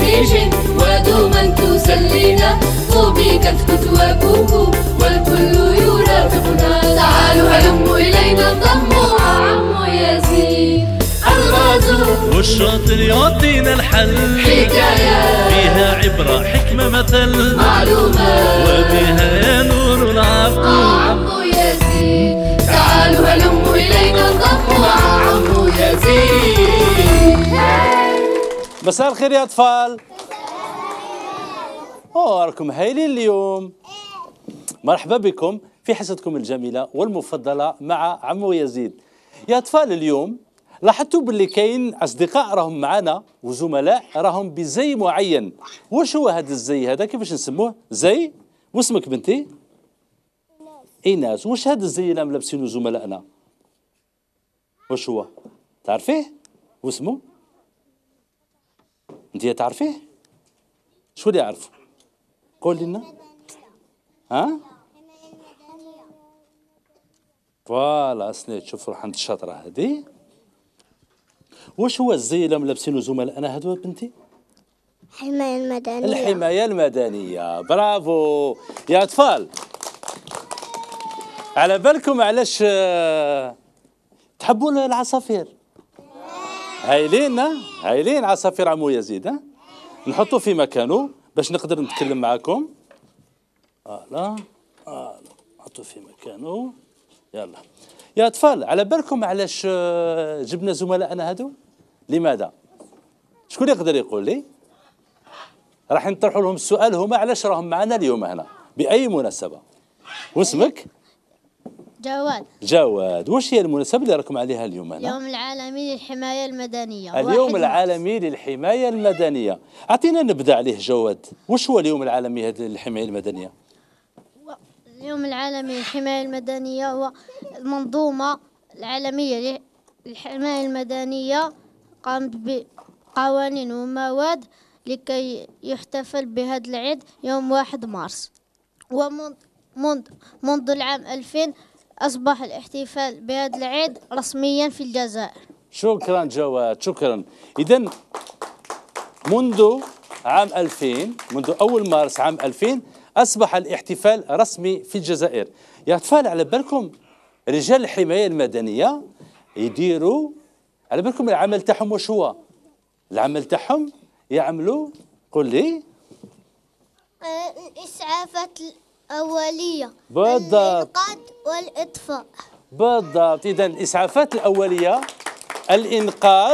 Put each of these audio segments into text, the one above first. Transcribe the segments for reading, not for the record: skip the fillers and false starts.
خليج ودوما تسلينا طوبى كتكوت وكوكو والكل يرافقنا. تعالوا هلموا إلينا انضموا مع عمو يزيد الغازو والشاطر يعطينا الحل، حكاية فيها عبرة حكمة مثل معلومة وبها نور العفو عمو يزيد. تعالوا هلموا إلينا انضموا مع عمو يزيد. مساء الخير يا أطفال. راكم هايلين اليوم. مرحبا بكم في حصتكم الجميلة والمفضلة مع عمو يزيد. يا أطفال اليوم لاحظتوا باللي كاين أصدقاء راهم معنا وزملاء راهم بزي معين. واش هو هذا الزي هذا؟ كيفاش نسموه؟ زي؟ واسمك بنتي؟ إيناس. واش هذا الزي اللي ملابسينه زملائنا؟ واش هو؟ تعرفيه؟ واسمه؟ انت تعرفيه؟ شو اللي يعرفه؟ قول لنا. ها؟ فوالا سنيت. شوف روح عند الشاطرة هذه. واش هو الزي اللي ملابسينه زملائنا هذو بنتي؟ الحماية المدنية. الحماية المدنية. برافو يا أطفال. على بالكم علاش تحبون العصافير؟ هايلين هايلين عصافير عمو يزيد. نحطوه في مكانه باش نقدر نتكلم معاكم. فوالا نحطوه في مكانه. يلا يا أطفال، على بالكم علاش جبنا زملائنا هادو؟ لماذا؟ شكون يقدر يقول لي؟ راح نطرحوا لهم السؤال هما علاش راهم معنا اليوم هنا؟ بأي مناسبة؟ واسمك؟ جواد. جواد. واش هي المناسبة اللي راكم عليها اليوم هنا؟ اليوم العالمي للحماية المدنية. اليوم العالمي للحماية المدنية. أعطينا نبدأ عليه جواد. واش هو اليوم العالمي للحماية المدنية؟ اليوم العالمي للحماية المدنية هو المنظومة العالمية للحماية المدنية قامت بقوانين ومواد لكي يحتفل بهذا العيد يوم 1 مارس. ومنذ العام 2000 أصبح الاحتفال بهذا العيد رسميا في الجزائر. شكرا جواد، شكرا. إذن منذ عام 2000، منذ أول مارس عام 2000 أصبح الاحتفال رسمي في الجزائر. يا أطفال على بالكم رجال الحماية المدنية يديروا، على بالكم العمل تاعهم واش هو؟ العمل تاعهم يعملوا، قول لي. الإسعافات الأولية. بالضبط. الإنقاذ والإطفاء. بالضبط. إذا الإسعافات الأولية، الإنقاذ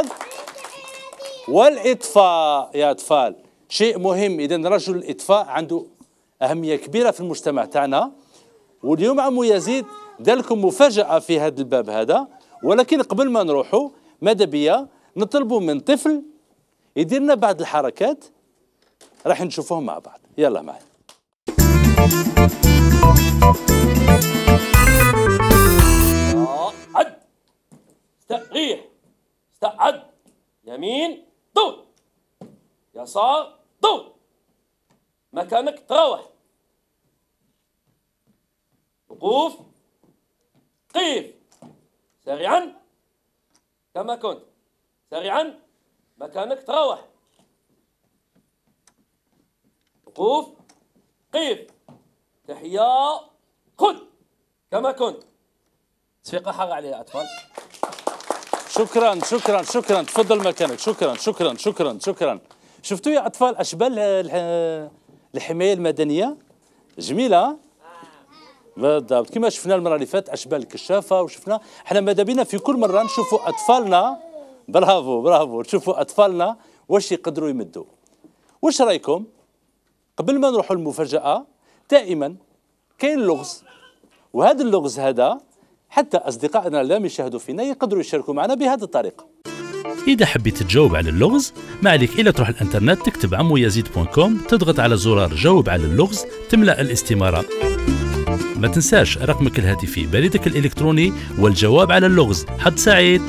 والإطفاء يا أطفال شيء مهم. إذا رجل الإطفاء عنده أهمية كبيرة في المجتمع تاعنا. واليوم عمو يزيد دار لكم مفاجأة في هذا الباب هذا، ولكن قبل ما نروحوا ماذا بيا نطلبوا من طفل يدير لنا بعض الحركات راح نشوفوهم مع بعض. يلا معي. عد استريح، استعد، يمين دور، يسار دور، مكانك تروح، وقوف، قيف، سريعا كما كنت، سريعا مكانك تروح، وقوف، قيف، تحية، خذ كما كنت. تصفيقة حار عليها أطفال. شكرا شكرا شكرا. تفضل مكانك. شكرا شكرا شكرا شكرا. شفتوا يا أطفال أشبال الحماية المدنية جميلة؟ بالضبط. كما شفنا المرة اللي فاتت أشبال الكشافة، وشفنا احنا ماذا بينا في كل مرة نشوفوا أطفالنا. برافو برافو. نشوفوا أطفالنا واش يقدروا يمدوا. واش رايكم قبل ما نروحوا المفاجأة دائما كاين لغز، وهذا اللغز هذا حتى أصدقائنا اللي يشاهدوا فينا يقدروا يشاركوا معنا بهذه الطريقة. إذا حبيت تجاوب على اللغز ما عليك إلا تروح الانترنت تكتب عمويزيد.com، تضغط على زرار جاوب على اللغز، تملأ الاستمارة. ما تنساش رقمك الهاتفي، بريدك الإلكتروني، والجواب على اللغز. حد سعيد.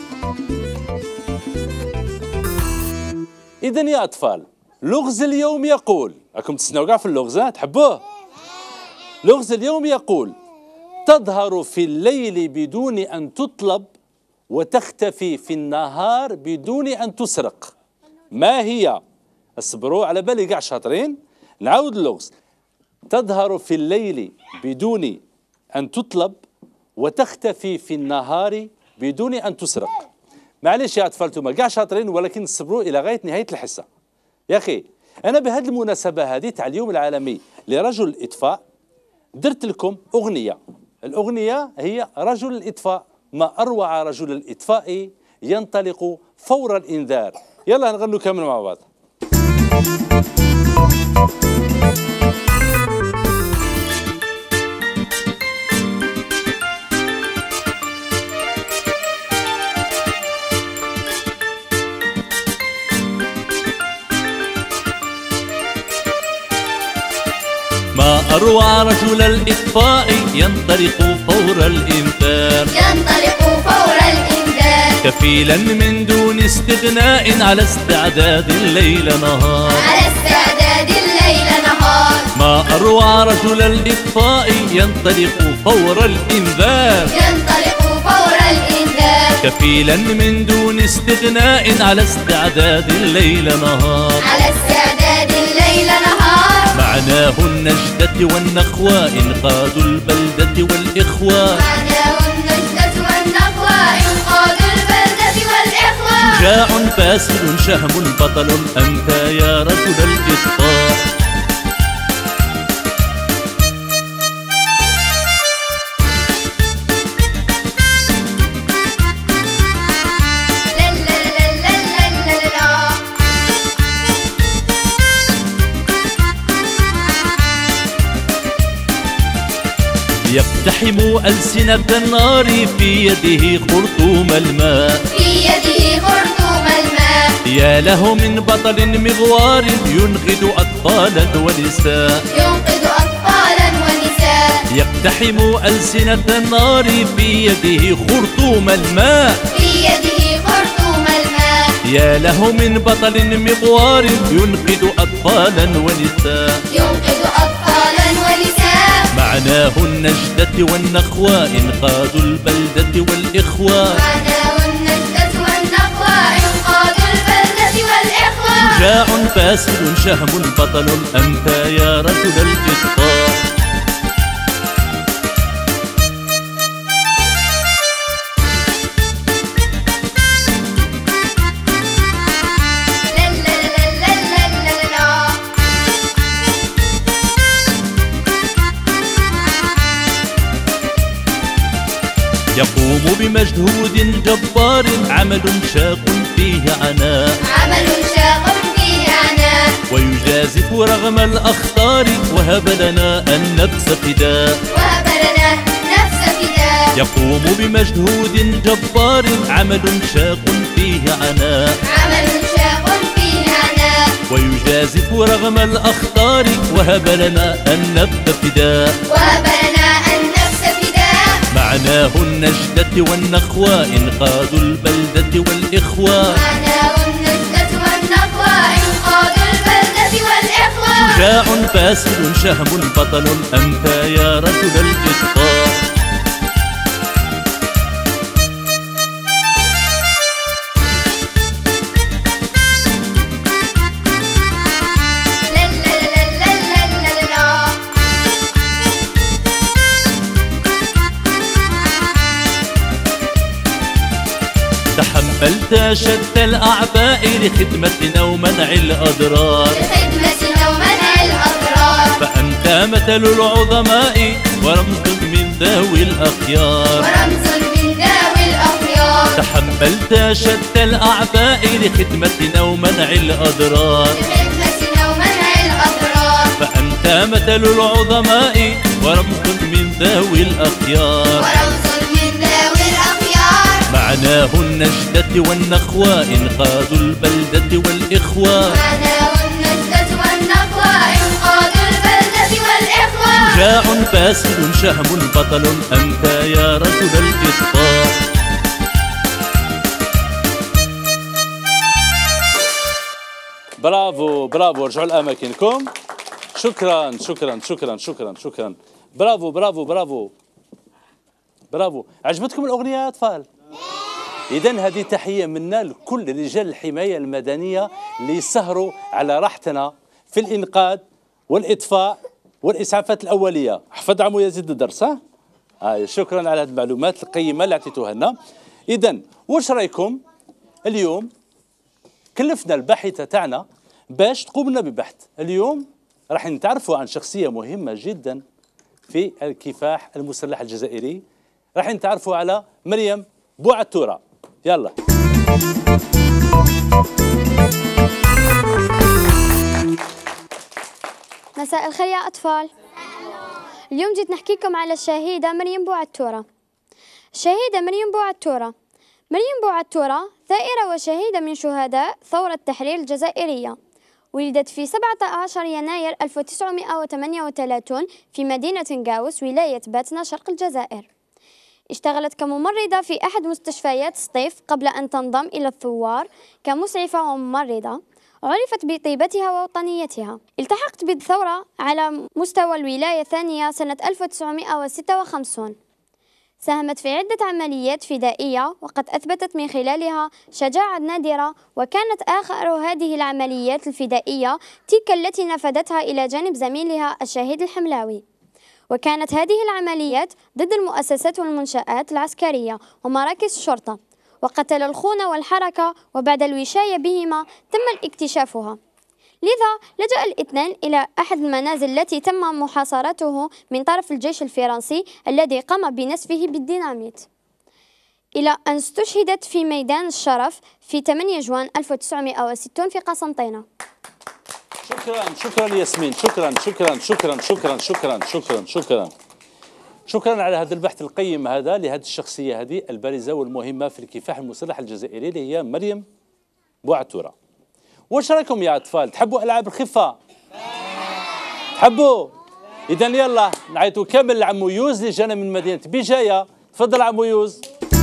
إذا يا أطفال لغز اليوم يقول، راكم تسناو كاع في اللغز تحبوه؟ لغز اليوم يقول: تظهر في الليل بدون أن تطلب وتختفي في النهار بدون أن تسرق. ما هي اصبروا على بالي كاع شاطرين. نعاود اللغز. تظهر في الليل بدون أن تطلب وتختفي في النهار بدون أن تسرق. معليش يا أطفال انتوما كاع شاطرين ولكن صبروا إلى غاية نهاية الحصة. يا أخي أنا بهذه المناسبة هذه تاع اليوم العالمي لرجل الإطفاء درت لكم أغنية. الأغنية هي رجل الإطفاء، ما أروع رجل الإطفاء ينطلق فور الإنذار. يلا نغنوا كامل مع بعض. ما أروع رجل الإطفاء ينطلق فور الإنذار، ينطلق فور الإنذار، كفيلا من دون استغناء على استعداد الليل نهار. على استعداد الليل نهار. ما أروع رجل الإطفاء ينطلق فور الإنذار، ينطلق فور الإنذار، كفيلا من دون استغناء على استعداد الليل نهار. على استعداد الليل نهار. معناه النجدة والنخوة إنقاذ البلدة والإخوة. معناه النجدة والنخوة إنقاذ البلدة والإخوة. شجاع باسل شهم بطل أنت يا رجل الإطفاء. يقتحم ألسنة النار في يده خرطوم الماء. في يده خرطوم الماء. يا له من بطل مغوار ينقذ أطفالا ونساء. ينقذ أطفالا ونساء. يقتحم ألسنة النار في يده خرطوم الماء. في يده خرطوم الماء. يا له من بطل مغوار ينقذ أطفالا ونساء. ينقذ أطفالا ونساء. معناه النجدة والنخوة إنقاذ البلدة والإخوة. معناه النجدة والنخوة إنقاذ البلدة والإخوة. شجاع باسل شهم بطل أنت يا رجل الإطفاء. يقوم بمجهود جبار عمل شاق فيه عناء. عمل شاق فيه عناء. ويجازف رغم الأخطار وهب لنا النفس فداء. وهب لنا نفس فداء. يقوم بمجهود جبار عمل شاق فيه عناء. عمل شاق فيه عناء. ويجازف رغم الأخطار وهب لنا النفس فداء. وهب لنا النفس فداء. معناه النجدة والنخوة إنقاذ البلدة والإخوة. معناه النجدة والنخوة إنقاذ البلدة والإخوة. شجاع باسل شهم بطل أنت يا رجل الإطفاء. تحملت شتى الأعباء لخدمة ومنع الأضرار. لخدمة ومنع الأضرار. فأنت مثل العظماء ورمز من ذوي الأخيار. ورمز من ذوي الأخيار. تحملت شتى الأعباء لخدمة ومنع الأضرار. لخدمة ومنع الأضرار. فأنت مثل العظماء ورمز من ذوي الأخيار. ورمز من ذوي الأخيار. معناه النجدة والنخوة إنقاذ البلدة والإخوة. معناه النجدة والنخوة إنقاذ البلدة والإخوة. شجاع باسل شهم بطل أنت يا رجل الإطفاء. برافو برافو، ارجعوا لأماكنكم. شكرا شكرا شكرا شكرا شكرا. برافو برافو برافو برافو. عجبتكم الأغنية يا أطفال؟ إذن هذه تحية منا لكل رجال الحماية المدنية اللي يسهروا على راحتنا في الإنقاذ والإطفاء والإسعافات الأولية. حفظ عمو يزيد الدرس ها؟ شكرا على هذه المعلومات القيمة اللي عطيتوها لنا. إذن واش رايكم اليوم كلفنا الباحثة تاعنا باش تقوم لنا ببحث. اليوم راح نتعرفوا عن شخصية مهمة جدا في الكفاح المسلح الجزائري، راح نتعرفوا على مريم بوعتورة. يلا. مساء الخير يا أطفال. اليوم جيت نحكي لكم على الشهيدة مريم بوعتورة. الشهيدة مريم بوعتورة. مريم بوعتورة ثائرة وشهيدة من شهداء ثورة التحرير الجزائرية. ولدت في 17 يناير 1938 في مدينة نقاوس ولاية باتنا شرق الجزائر. اشتغلت كممرضة في أحد مستشفيات سطيف قبل أن تنضم إلى الثوار كمسعفة وممرضة. عرفت بطيبتها ووطنيتها. التحقت بالثورة على مستوى الولاية الثانية سنة 1956. ساهمت في عدة عمليات فدائية وقد أثبتت من خلالها شجاعة نادرة، وكانت آخر هذه العمليات الفدائية تلك التي نفذتها إلى جانب زميلها الشهيد الحملاوي. وكانت هذه العمليات ضد المؤسسات والمنشآت العسكرية ومراكز الشرطة، وقتل الخونة والحركة، وبعد الوشاية بهما تم اكتشافها. لذا لجأ الاثنان إلى أحد المنازل التي تم محاصرته من طرف الجيش الفرنسي الذي قام بنسفه بالديناميت، إلى أن استشهدت في ميدان الشرف في 8 جوان 1960 في قسنطينة. شكرا ياسمين، شكرا على هذا البحث القيم هذا لهذه الشخصية هذه البارزة والمهمة في الكفاح المسلح الجزائري اللي هي مريم بوعتورة. واش رايكم يا أطفال؟ تحبوا ألعاب الخفة؟ تحبوا؟ إذا يلا نعيطوا كامل لعمو يوز اللي جانا من مدينة بجاية. تفضل عمو يوز.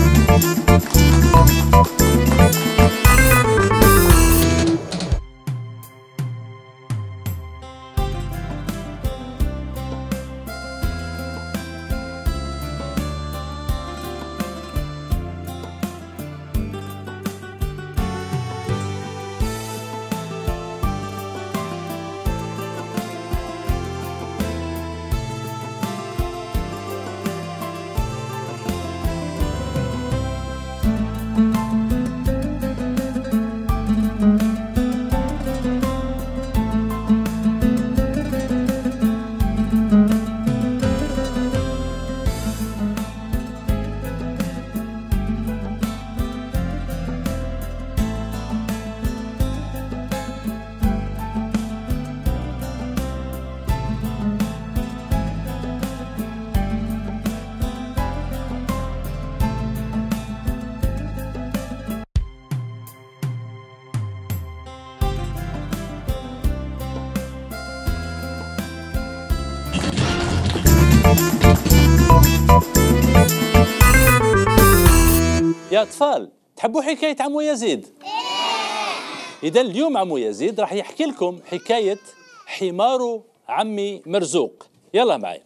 يا أطفال تحبوا حكاية عمو يزيد؟ إذا اليوم عمو يزيد راح يحكي لكم حكاية حمار عمي مرزوق. يلا معي.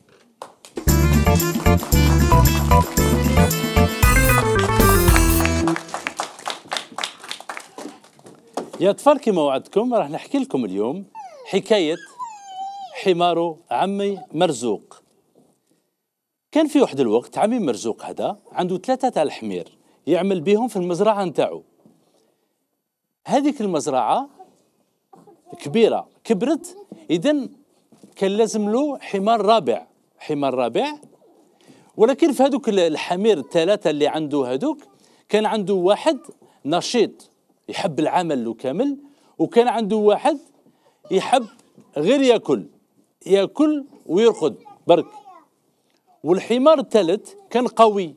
يا أطفال كما وعدتكم راح نحكي لكم اليوم حكاية حمار عمي مرزوق. كان في واحد الوقت عمي مرزوق هذا عنده 3 تاع الحمير يعمل بهم في المزرعة نتاعو. هذيك المزرعة كبيرة كبرت، إذن كان لازم له حمار رابع. ولكن في هذوك الحمير ال3 اللي عنده هذوك كان عنده واحد نشيط يحب العمل له كامل، وكان عنده واحد يحب غير ياكل ويرقد برك. والحمار الثالث كان قوي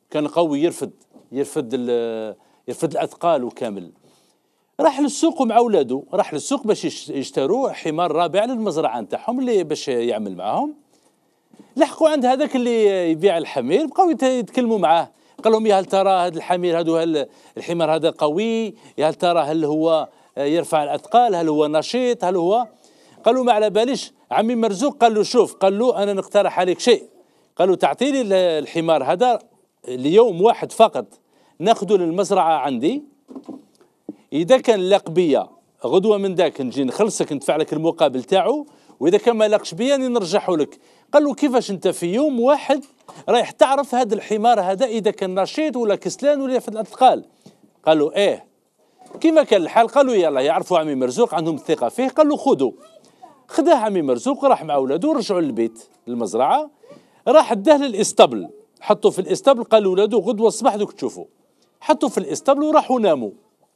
يرفد الأثقال وكامل. راح للسوق مع أولاده، راح للسوق باش يشتروا حمار رابع للمزرعة نتاعهم اللي باش يعمل معاهم. لحقوا عند هذاك اللي يبيع الحمير، بقاو يتكلموا معاه، قال لهم يا هل ترى هذا الحمير الحمار هذا قوي؟ يا هل ترى هل هو يرفع الأثقال؟ هل هو نشيط؟ هل هو؟ قالوا ما على باليش. عمي مرزوق قال له شوف، قال له أنا نقترح عليك شيء، قال له تعطيني الحمار هذا ليوم واحد فقط، ناخذه للمزرعه عندي، اذا كان لاق بيا غدوه من ذاك نجي نخلصك ندفع لك المقابل تاعو، واذا كان ما لاقش بيا نرجعه لك. قال له كيفاش انت في يوم واحد رايح تعرف هذا الحمار هذا اذا كان نشيط ولا كسلان ولا في الاثقال؟ قال له ايه. كيما كان الحال قالوا يلا يعرفوا عمي مرزوق عندهم الثقه فيه، قال له خذوا. خداه عمي مرزوق وراح مع اولاده ورجعوا للبيت للمزرعه، راح داه للاسطبل، حطوا في الاسطبل، قال لاولادو غدوه الصباح دوك تشوفوا. حطوا في الاسطبل وراحوا ناموا.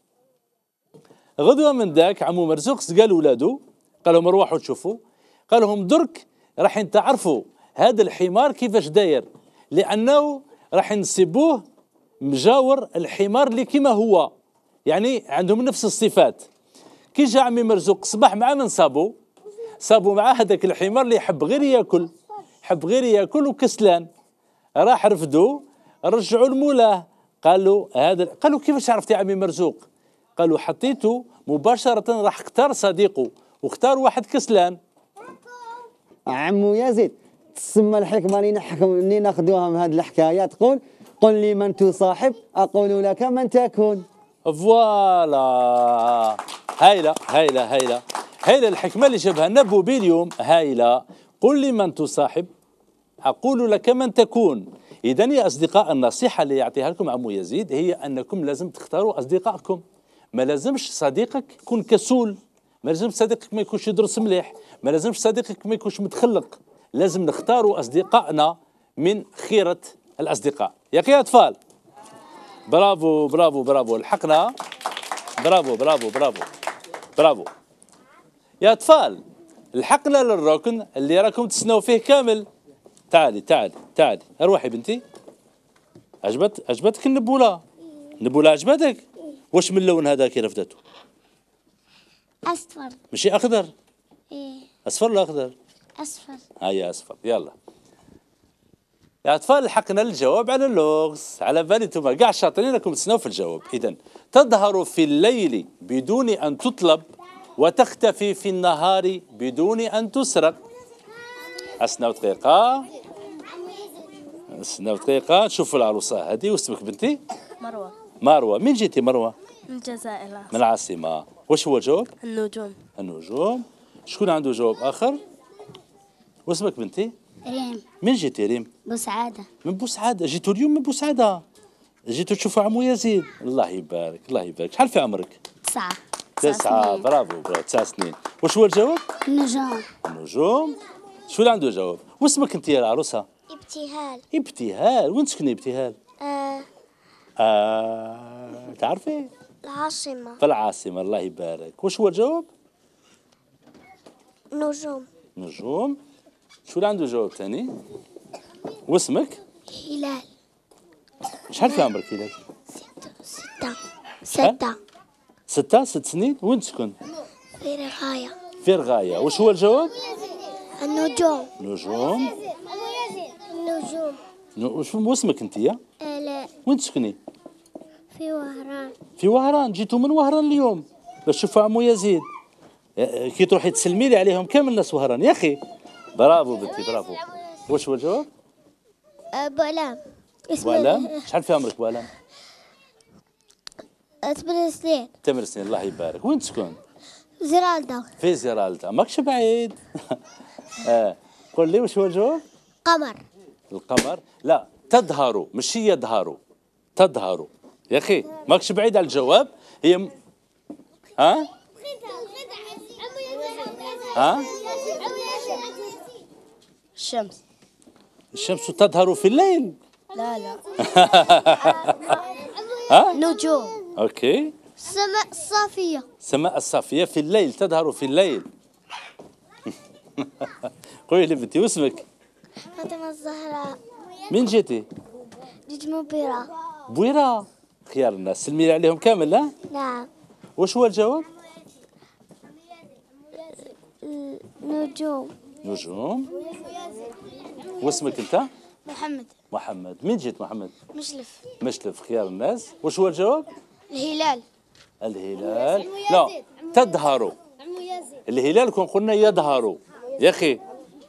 غدوه من ذاك عمو مرزوق قال ولادو، قال لهم روحوا تشوفوا. قال لهم درك راح تعرفوا هذا الحمار كيفاش داير، لانه راح نسيبوه مجاور الحمار اللي كما هو، يعني عندهم نفس الصفات. كي جا عمي مرزوق صباح مع من صابوا معاه هذاك الحمار اللي يحب غير ياكل وكسلان. راح رفدوا رجعوا لمولاه، قالوا كيفاش عرفتي يا عمي مرزوق؟ قالوا حطيته مباشرة، راح اختار صديقه واختار واحد كسلان. عمو يزيد تسمى الحكمة اللي ناخذوها من هذه الحكاية، تقول قل لي من تصاحب أقول لك من تكون. فوالا هايلة الحكمة اللي جابها لنا بوبي اليوم، هايلة. قل لي من تصاحب أقول لك من تكون. إذا يا أصدقاء النصيحة اللي يعطيها لكم عمو يزيد هي أنكم لازم تختاروا أصدقائكم. ما لازمش صديقك يكون كسول، ما لازمش صديقك ما يكونش يدرس مليح، ما لازمش صديقك ما يكونش متخلق. لازم نختاروا أصدقائنا من خيرة الأصدقاء. يا أخي أطفال، برافو برافو برافو، الحقنا. برافو يا أطفال، الحقنا للركن اللي راكم تسناو فيه كامل. تعالي أروحي بنتي. عجبتك النبولة عجبتك؟ واش من اللون هذا كي رفدته؟ أصفر. ماشي أخضر؟ إيه أصفر ولا أخضر؟ أصفر. هيا أصفر. يلا يا أطفال، لحقنا الجواب على اللغز. على بالي انتم كاع شاطرين راكم تسناو في الجواب. إذا تظهر في الليل بدون أن تطلب وتختفي في النهار بدون أن تسرق. أسناو دقيقة نشوفوا العروسة هذه. واسمك بنتي؟ مروة. من جيتي مروة؟ من الجزائر. من العاصمة. واش هو الجواب؟ النجوم. شكون عنده جواب آخر؟ واسمك بنتي؟ ريم. من جيتي ريم؟ بوسعادة. من بوسعادة. جيتوا اليوم من بوسعادة؟ جيتوا تشوفوا عمو يزيد؟ الله يبارك. شحال في عمرك؟ 9. برافو 9 سنين. واش هو الجواب؟ النجوم. شو اللي عنده جواب؟ واسمك انت يا العروسة؟ ابتهال. وين تسكني ابتهال؟ تعرفي؟ العاصمة. في العاصمة. الله يبارك. واش هو الجواب؟ نجوم. شو اللي عنده جواب ثاني؟ واسمك؟ هلال. شحال في عمرك هلال؟ 6. 6 سنين. وين تسكن؟ في رغاية. واش هو الجواب؟ النجوم. واسمك انت يا؟ آلاء. وين تسكني؟ في وهران. جيتوا من وهران اليوم باش تشوفوا عمو يزيد. كي تروحي تسلمي لي عليهم كامل الناس وهران يا اخي. برافو بنتي برافو. واش هو الجواب؟ بولام. بولام. شحال في عمرك بولام؟ 8 سنين. 8 سنين. الله يبارك. وين تسكن؟ زرالدا. في زرالدا. ماكش بعيد. قول لي واش هو الجواب؟ القمر. لا، تظهر ماشي يظهر. تظهر يا اخي، ماكش بعيد على الجواب. هي ها الشمس تظهر في الليل. لا نجوم. اوكي. السماء الصافية في الليل، تظهر في الليل. قولي لي بنتي واسمك؟ فاطمة الزهراء. من جيتي؟ جيت من بويرة. خيار الناس، سلمي لي عليهم كامل. ها؟ نعم. واش هو الجواب؟ نجوم. واسمك انت؟ محمد. من جيت محمد؟ مشلف. خيار الناس. واش هو الجواب؟ الهلال. لا، تظهر. الهلال كون قلنا يظهر يا اخي.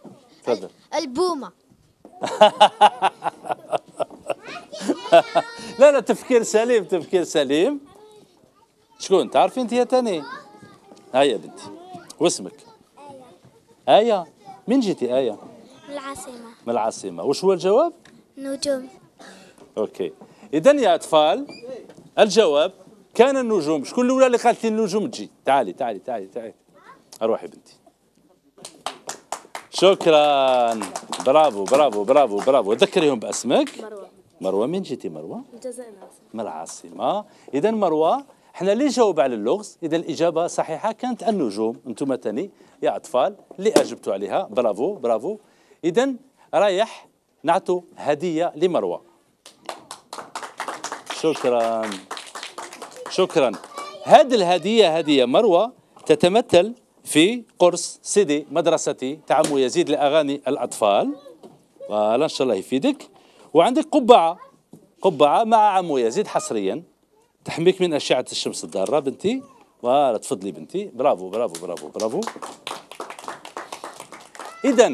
تفضل. البومة. لا لا تفكير سليم تفكير سليم. شكون تعرفي انت يا تاني؟ هيا بنتي واسمك؟ آية. من جيتي آية؟ من العاصمة. من العاصمة. وش هو الجواب؟ نجوم. اوكي. اذا يا اطفال الجواب كان النجوم. شكون الاولى اللي قالت لي النجوم تجي؟ تعالي تعالي تعالي تعالي. اروحي بنتي. شكرا. برافو برافو برافو برافو. ذكريهم باسمك. مروه. مروه. من جيتي مروه؟ من الجزائر. من العاصمة. اذا مروه احنا اللي جاوب على اللغز. اذا الاجابه صحيحه كانت النجوم. انتم تاني يا اطفال اللي اجبتوا عليها برافو برافو. اذا رايح نعطوا هديه لمروه. شكرا شكرا. هذه الهديه هديه مروه تتمثل في قرص سيدي مدرستي تاع عمو يزيد لاغاني الاطفال. فوالا ان شاء الله يفيدك. وعندك قبعه مع عمو يزيد حصريا تحميك من اشعه الشمس الضاره بنتي. فوالا تفضلي بنتي. برافو برافو برافو برافو. اذا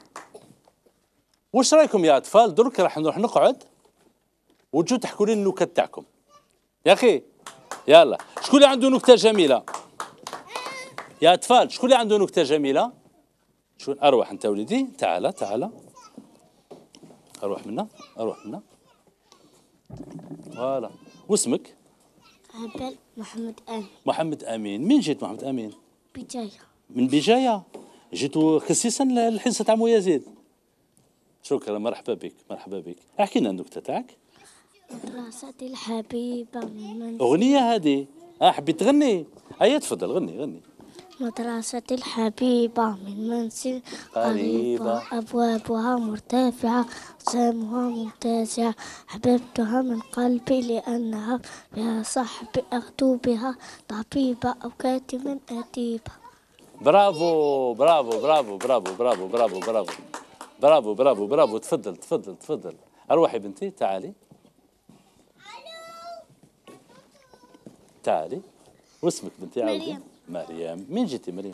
واش رايكم يا اطفال؟ درك راح نروح نقعد وتجوا تحكوا لي النكت تاعكم يا اخي. يلا شكون اللي عنده نكته جميله يا اطفال؟ شكون اللي عنده نكته جميله؟ شكون؟ اروح انت وليدي. تعال تعال. اروح منا اروح منا. فوالا. واسمك؟ عبال محمد آمين. محمد امين. من جيت محمد امين؟ بجاية. من بجايه. جيتوا خصيصا لحصه عمو يزيد. شكرا مرحبا بك مرحبا بك. احكي لنا النكته تاعك. مدرستي الحبيبة من منزل. اغنيه هذه؟ حبيت تغني؟ هيا تفضل غني غني. مدرستي الحبيبة من منزل قريبة. قريبة أبوابها مرتفعة أقسامها ممتازة حببتها من قلبي لأنها بها صحبي أغدو بها طبيبة أو كاتما أديبة. برافو برافو برافو برافو برافو برافو برافو برافو برافو برافو. تفضل تفضل تفضل. اروحي بنتي. تعالي تعالي. واسمك بنتي؟ عاودي. مريم. من جيتي مريم؟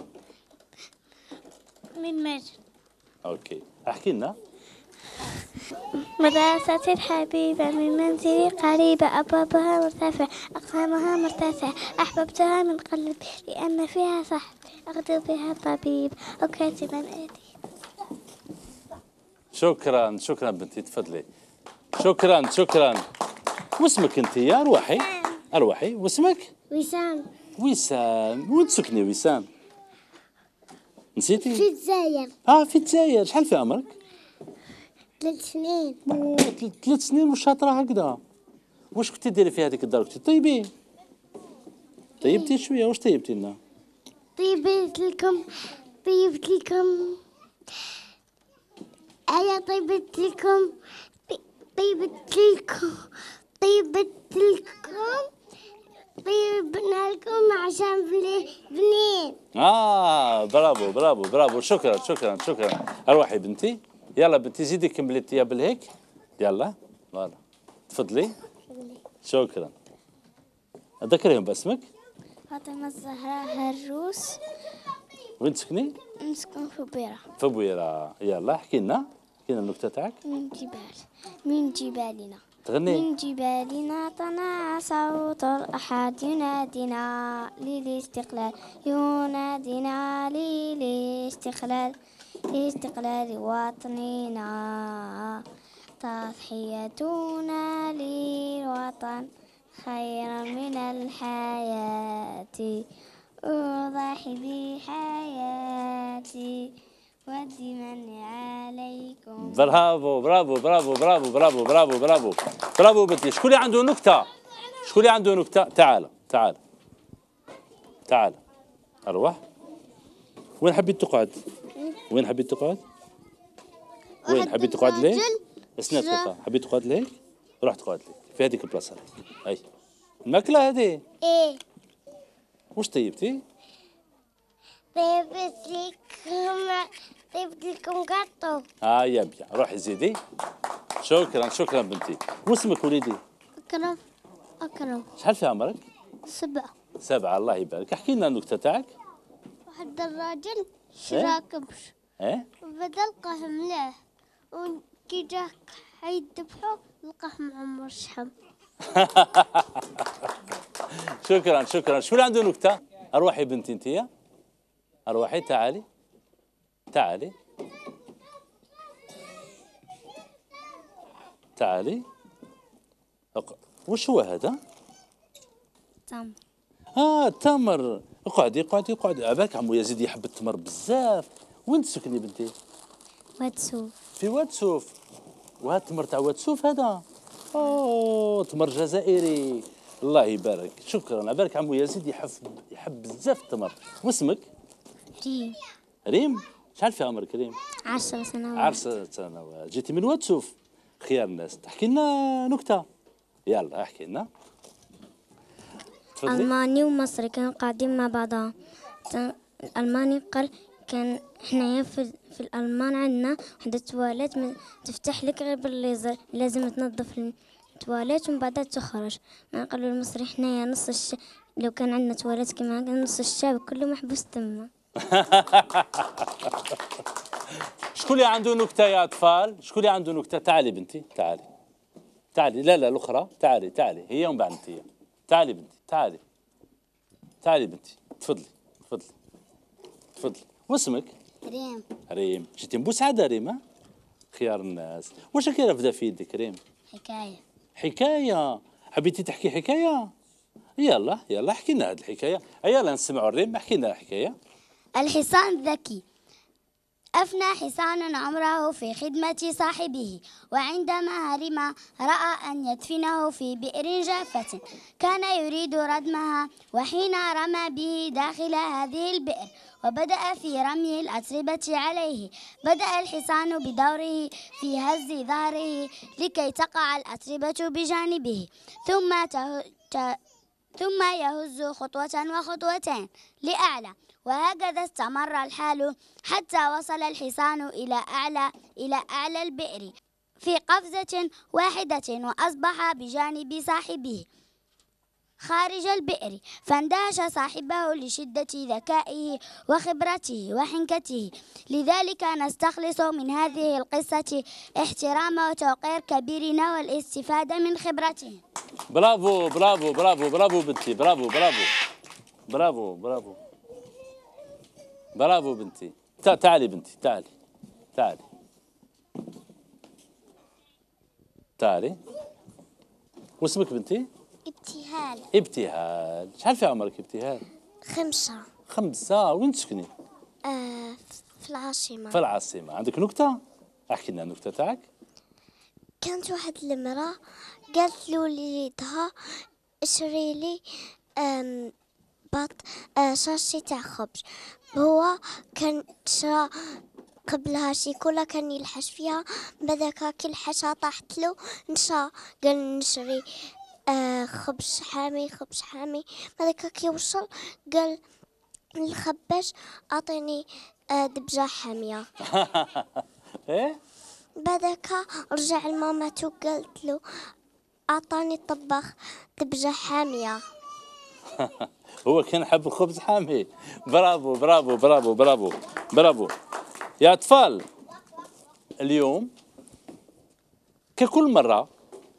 من ماجد. اوكي احكي لنا. مدرستي الحبيبة من منزلي قريبة أبوابها مرتفعة أقسامها مرتفعة أحببتها من قلبي لأن فيها صحب أغدو بها طبيب أو كاتبا أديب. شكرا شكرا بنتي. تفضلي. شكرا شكرا. واسمك انت يا اروحي؟ اروحي. واسمك؟ وسام. وسام. وين تسكني وسام؟ نسيتي؟ في الجزائر. في الجزائر. شحال في عمرك؟ 3 سنين. 3 سنين وشاطره هكذا. واش كنتي ديري في هذيك الدار؟ كنتي طيبي؟ طيبتي شويه. واش طيبتي لنا؟ طيبت لكم طيبت لكم أنا طيبت لكم طيبت لكم طيبت لكم طيبنا لكم عشان بنين. برافو برافو برافو. شكرا شكرا شكرا. اروحي بنتي. يلا بنتي زيدي كملي الطياب بالهيك. يلا فوالا. تفضلي. شكرا. ذكريهم باسمك. فاطمة الزهراء هروس. وين تسكني؟ نسكن في بيرة. في بويرة. يلا احكي لنا النكته تاعك. من جبالنا تغني. من جبالنا طلع صوت الأحد ينادينا للاستقلال ينادينا للاستقلال لاستقلال وطننا تضحيتنا للوطن خيرا من الحياة أضحي بحياتي ودمني عليكم. برافو برافو برافو برافو برافو برافو برافو برافو بنتي. شكون اللي عنده نكته؟ شكون اللي عنده نكته؟ تعال تعال تعال. اروح. وين حبيت تقعد؟ وين حبيت تقعد؟ وين حبيت تقعد ليه؟ اسنى دقيقة. حبيت تقعد ليه؟ روح تقعد ليه في هذيك البلاصة. هاي الماكلة هذه. ايه. واش طيبتي؟ طيبت لكم كاطو. يا بيا. روحي زيدي. شكرا شكرا بنتي. واسمك وليدي؟ أكرم. شحال في عمرك؟ 7. 7. الله يبارك. احكي لنا النكتة تاعك. واحد الراجل شرا كبش. وبدا لقاه مليح وكي جاه حيذبحو لقاه معمر شحم. شكرا شكرا. شو اللي عنده نكتة؟ أروحي بنتي انتيا، أروحي تعالي تعالي تعالي. وش هو هذا؟ تمر. تمر. اقعدي اقعدي اقعدي. عباك عمو يزيد يحب التمر بزاف. وين تسكني بنتي؟ واتسوف. في واتسوف. وهذا التمر تاع واتسوف هذا؟ اوه تمر جزائري. الله يبارك. شكرا. عبالك عمو يزيد يحب بزاف التمر. واسمك؟ ريم. ريم؟ شحال في عمرك ريم؟ 10 سنوات. 10 سنوات. جيتي من واتسوف. خيار الناس. تحكي لنا نكتة. يلا احكي لنا. تفضلي. ألماني ومصري كانوا قاعدين مع بعضهم. الألماني قال كان حنايا في الألمان عندنا وحدة تواليت تفتح لك غير بالليزر، لازم تنظف التواليت ومن بعدها تخرج. ما قالوا المصري حنايا نص لو كان عندنا تواليت كما كان نص الشعب كله محبوس تما. شكون اللي عنده نكتة يا أطفال؟ شكون اللي عنده نكتة؟ تعالي بنتي تعالي تعالي. لا لا الأخرى. تعالي تعالي هي ومن بعد أنت. تعالي بنتي تعالي تعالي بنتي. تفضلي تفضلي تفضلي. واسمك؟ ريم. ريم. جيتي بوسعادة ريم؟ ها؟ خيار الناس. واش راكي رافدة في يدك ريم؟ حكاية. حكاية. حبيتي تحكي حكاية؟ يلا يلا احكي لنا هذه الحكاية. يلا نسمعوا الريم. احكي لنا الحكاية. الحصان الذكي. أفنى حصان عمره في خدمة صاحبه، وعندما هرم رأى أن يدفنه في بئر جافة. كان يريد ردمها، وحين رمى به داخل هذه البئر وبدأ في رمي الأتربة عليه، بدأ الحصان بدوره في هز ظهره لكي تقع الأتربة بجانبه، ثم يهز خطوة وخطوتين لأعلى، وهكذا استمر الحال حتى وصل الحصان إلى أعلى البئر في قفزة واحدة، وأصبح بجانب صاحبه خارج البئر، فاندهش صاحبه لشدة ذكائه وخبرته وحنكته. لذلك نستخلص من هذه القصة احترام وتوقير كبيرنا والاستفادة من خبرته. برافو برافو برافو برافو بنتي. برافو برافو برافو برافو برافو بنتي. تعالي بنتي تعالي تعالي تعالي. واسمك بنتي؟ ابتهال. ابتهال. شحال في عمرك ابتهال؟ 5. 5. وين تسكني؟ في العاصمة. في العاصمة. عندك نكتة؟ احكي لنا النكتة تاعك. كانت واحد المرأة قالت له لوليدها اشري لي شاشة تاع خبز. هو كان شرا قبلها شيكولا كان يلحش فيها، بعدك كي الحشا طاحت له نشا قال نشري خبز حامي خبز حامي. بعدك كي وصل قال للخباز اعطيني دبجة حامية. ايه بعدك رجع لمامته قالت له اعطاني الطباخ دبجة حامية. هو كان حب الخبز حامي. برافو برافو برافو برافو برافو يا أطفال. اليوم ككل مرة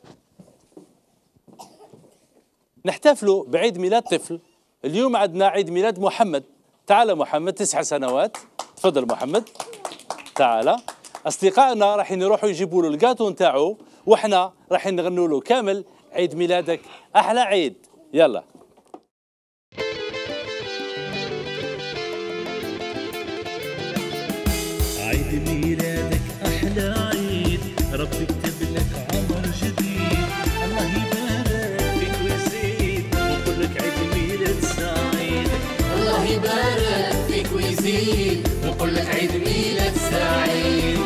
نحتفلوا بعيد ميلاد طفل. اليوم عندنا عيد ميلاد محمد. تعال محمد 9 سنوات. تفضل محمد تعال. أصدقائنا راح يروحوا يجيبوا له الجاتو نتاعو، وإحنا راح نغنوا له كامل عيد ميلادك أحلى عيد. يلا. عيد ميلادك أحلى عيد، ربي يكتب لك عمر جديد، الله يبارك فيك ويزيد ونقول لك عيد ميلاد سعيد. الله يبارك فيك ويزيد ونقول لك عيد ميلاد سعيد.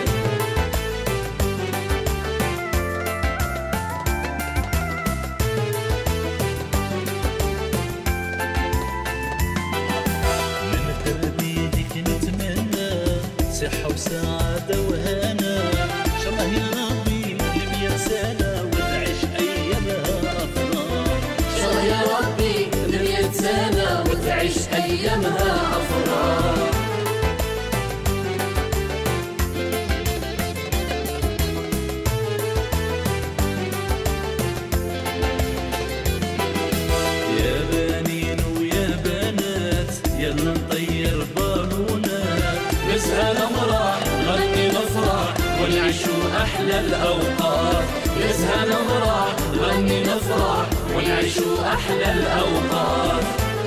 صحة وسعادة وهنا، إن شاء الله يا ربي ل100 سنة وتعيش أيامها أفراح. إن شاء الله يا ربي ل100 سنة وتعيش أيامها أفراح. أحلى الأوقات. يزهى نمرح غني نفرح ونعيش أحلى الأوقات.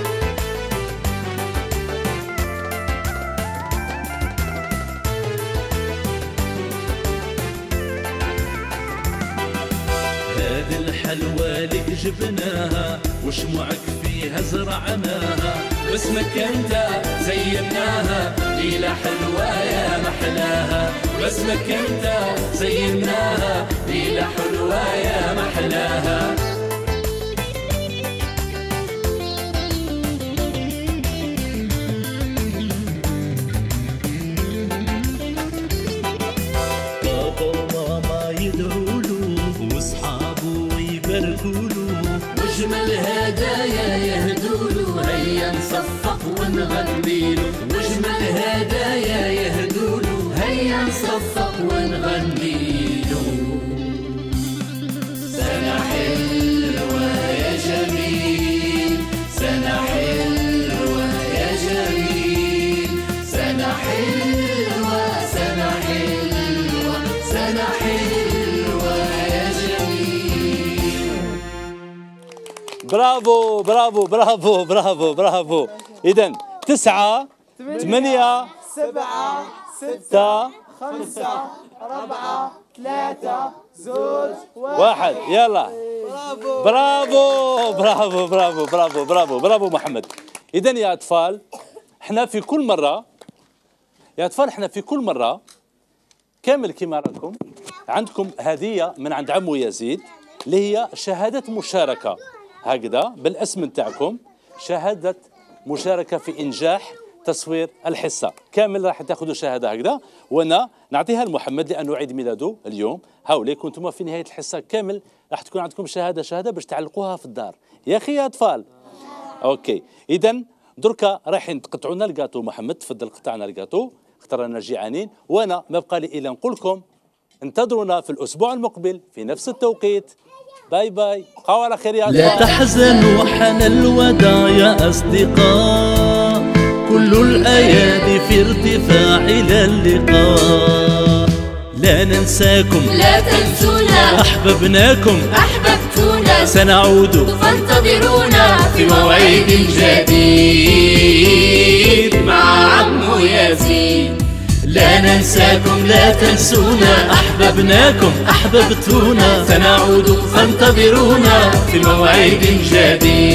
هذه الحلوى لك جبناها وشموعك فيها زرعناها، باسمك انت زيناها ليلة حلوة يا محلاها. باسمك انت زيناها ليلة حلوة يا محلاها. وجمل هدايا يهدولو هيا نصفق ونغنيلو. وجمل هدايا يهدولو هيا نصفق ونغنيلو. سنة حلوة يا جميل، سنة حلوة يا جميل، سنة حلوة، سنة حلوة، سنة حلوة يا جميل. برافو برافو برافو برافو برافو. إذا 9 8 7 6 5 4 3 2 1 يلا. برافو برافو برافو برافو برافو برافو محمد. إذا يا أطفال احنا في كل مرة، يا أطفال احنا في كل مرة كامل كما راكم عندكم هدية من عند عمو يزيد اللي هي شهادة مشاركة هكذا بالاسم نتاعكم، شهادة مشاركة في إنجاح تصوير الحصة. كامل راح تاخذوا شهادة هكذا وانا نعطيها لمحمد لأنه عيد ميلاده اليوم. هاوليك انتم في نهاية الحصة كامل راح تكون عندكم شهادة باش تعلقوها في الدار. يا أخي يا أطفال اوكي. إذا دركا رايحين تقطعوا لنا الكاطو. محمد تفضل قطع لنا الكاطو، اختار لنا جيعانين، وانا ما بقى لي الا نقول لكم انتظرونا في الأسبوع المقبل في نفس التوقيت. باي باي، بقاو على خير يا لا تحزنوا حان الوداع يا أصدقاء، كل الأيادي في ارتفاع إلى اللقاء. لا ننساكم لا تنسونا، أحببناكم أحببتونا، سنعود فانتظرونا في موعد جديد مع عمو يزيد. لا ننساكم لا تنسونا، أحببناكم أحببتونا، سنعود فانتظرونا في موعد جديد.